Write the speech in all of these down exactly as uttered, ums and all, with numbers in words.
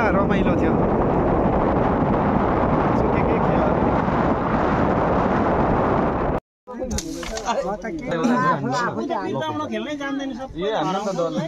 रमाइलो थियो के के खेल खेल्नै जान्दैन सब ए हाम्रो त डर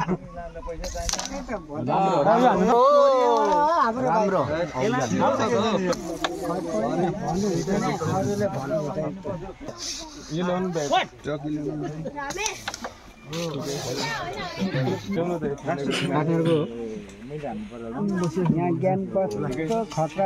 राम्रो यो लोन ब्याग यहाँ ज्ञान पत्रको खतरा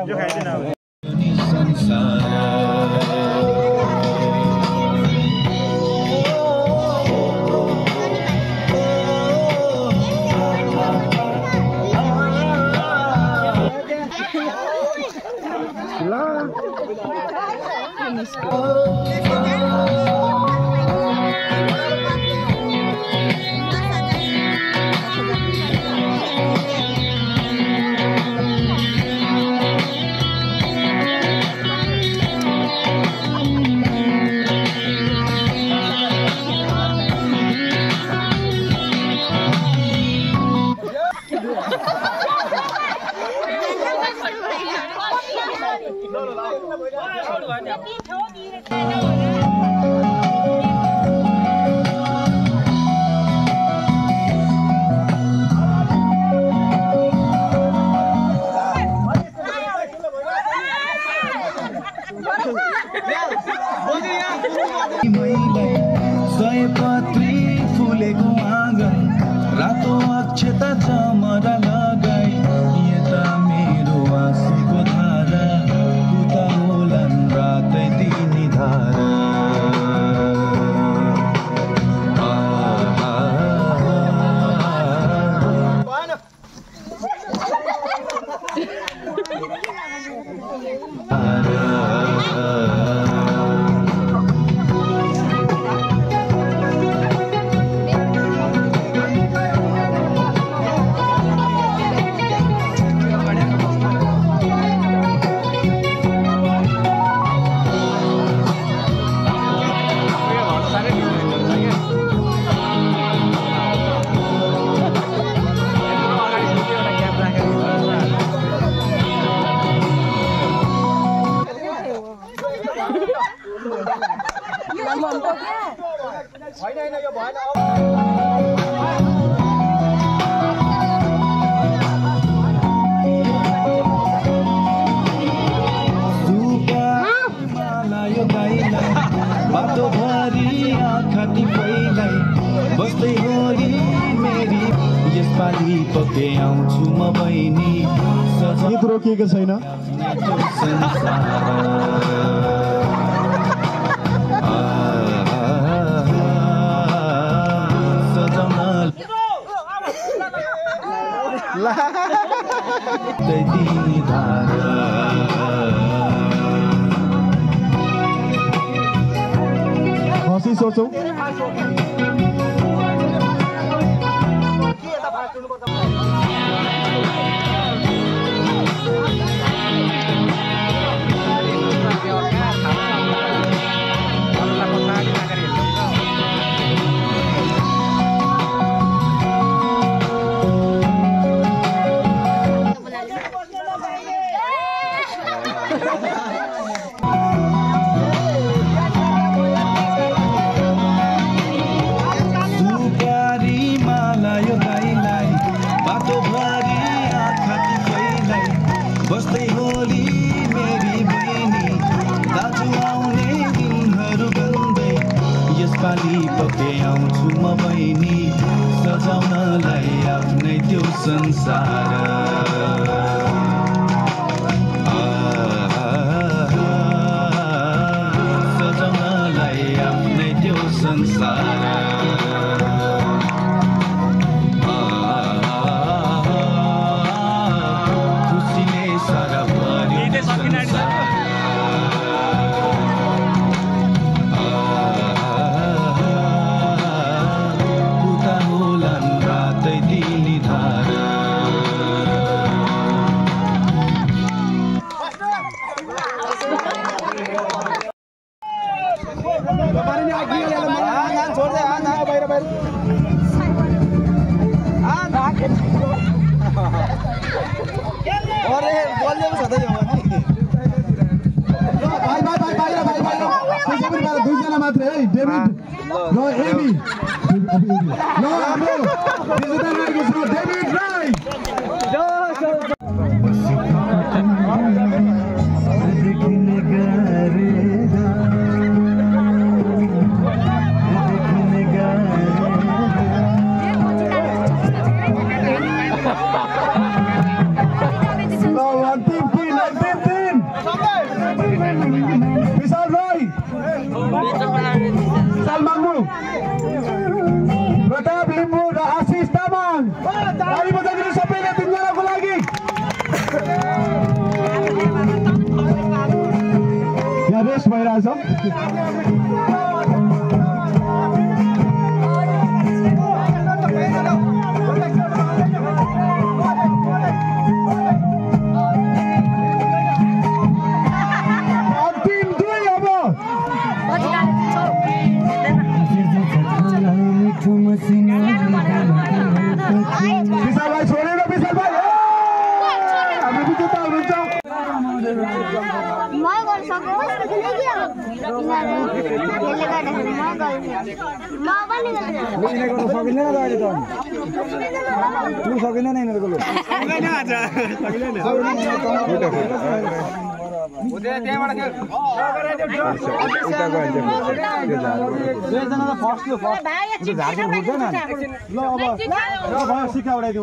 सयपत्री फुलेको आँगन रातो अक्षता चमरा लगाई यता मेरो आँसुको धारा उता होलान् रातै दिने धारा बस्दै होली मेरी यसपालि पक्कै आउँछु म बहिनी गीत रोकिएको छैन हँसी सोचौँ बस्दै होली मेरी बहिनी दाजु आउने दिनहरू गन्दै यसपालि पक्कै आउँछु म बहिनी सजाउनलाई आफ्नै त्यो संसार सजाउनलाई आफ्नै त्यो संसार उता होलान् रातै दिने धारा मात्रै है डेभिड र एबी ल हाम्रो जित्दाएको छ डेभिड राई प्रताप लिम्बू र आशिष तामाङ ताली बजाइदिनु सबैले तिनजनाको लागि यहाँ रेस्ट भइरहेछ अन्तिम दुई अब विशाल भाइ छोडेर विशाल भाइ हामी विजेता हुनुहुन्छ म गर्न सक्छु म पनि यिनीहरूको त सकिँदैन त अहिले त तु सकिँदैन यिनीहरूको लु ल अब सिक्का उडाइदिउँ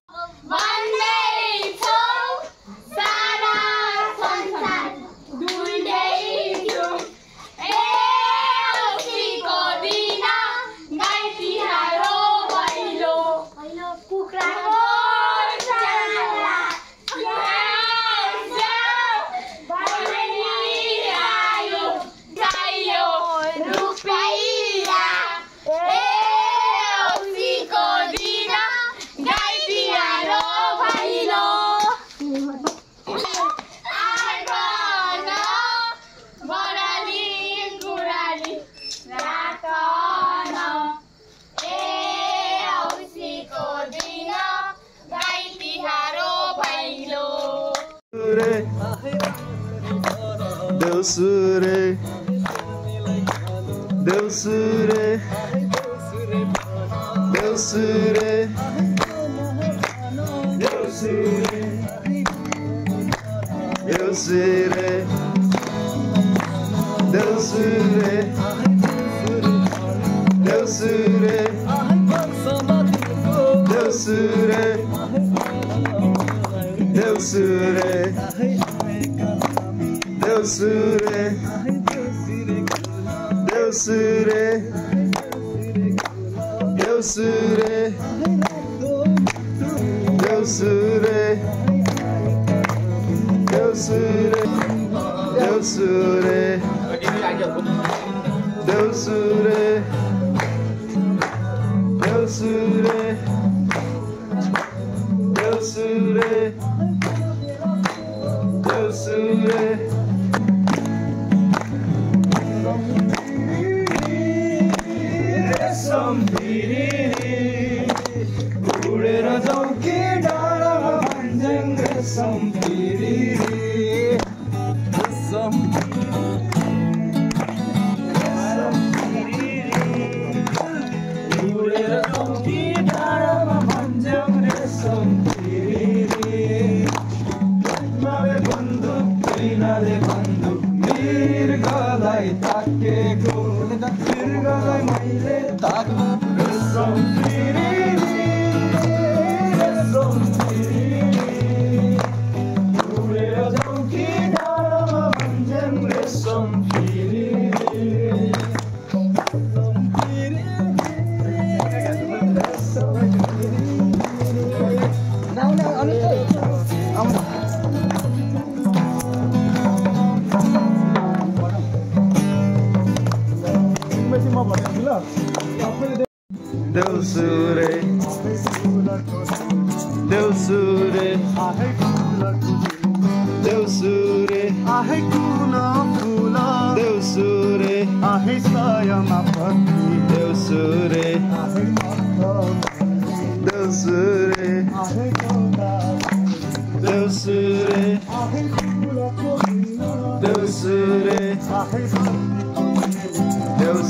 Deusure, Deusure, Deusure, Deusure, Deusure, Deusure, Deusure, Deusure, Deusure. Deusure, Deusure, Deusure, Deusure, Deusure, Deusure, Deusure, Deusure, Deusure, Deusure. उडेर जाउँ कि डाँडामा भन्ज्याङ रेशम फेरि रेशम उडेर जाउँ कि डाँडामा भन्ज्याङ रेशम फेरि मावे बन्दुक कैनाले बन्दुक मृगलाई ताकेको मृगलाई मैले ताक्नु रेशम फेरि Deusure, Deusure, Deusure, ahai kula kula Deusure, ahai sayama pati Deusure, ahai mata Deusure, ahai kula Deusure, ahai kula kula Deusure, ahai Deusure.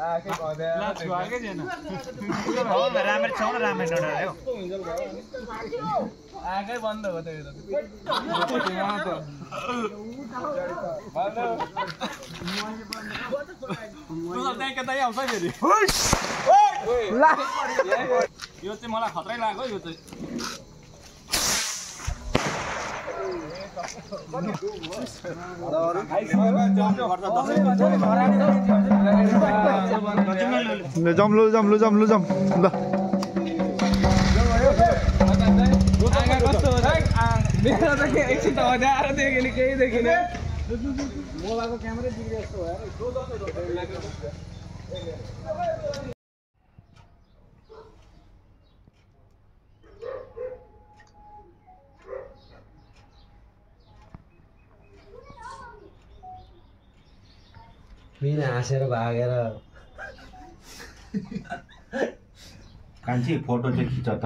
राम्ररी छौ न राम्ररी नडरायो आगै बन्द हो त यो यो चाहिँ मलाई खतरै लाग्यो यो चाहिँ जाम लु जाम लु जाम लु जाम ल कस्तो हो मेरो त के एकछिन त हजाएर देखेन केही देखिन मोबाइलको क्यामेरा बिग्रे जस्तो भयो मिना हाँसेर भागेर कान्छी फोटो चाहिँ खिच त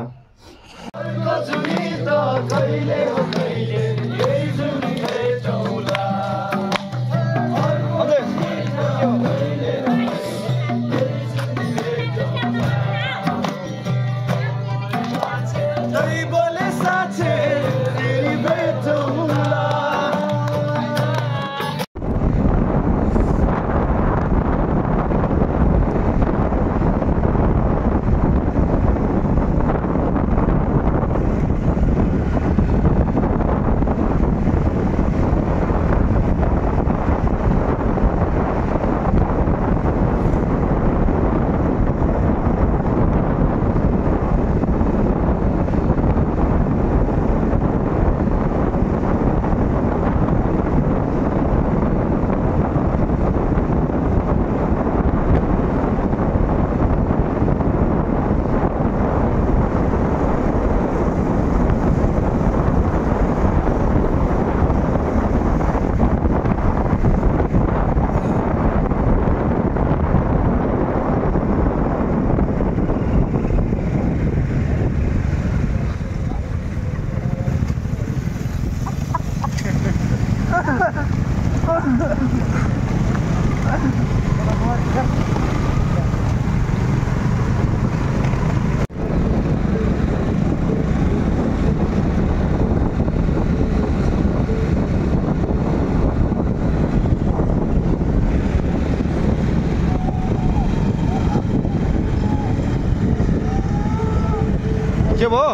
के भयो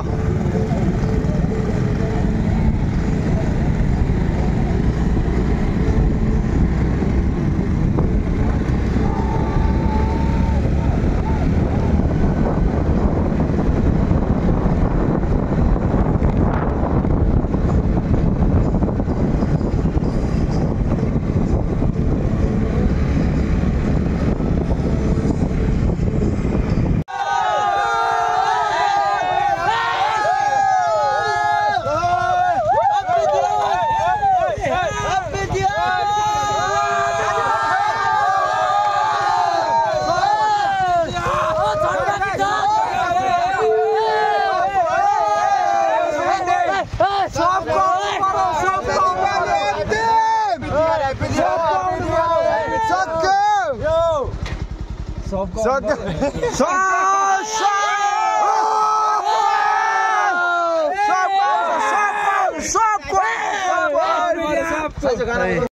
सब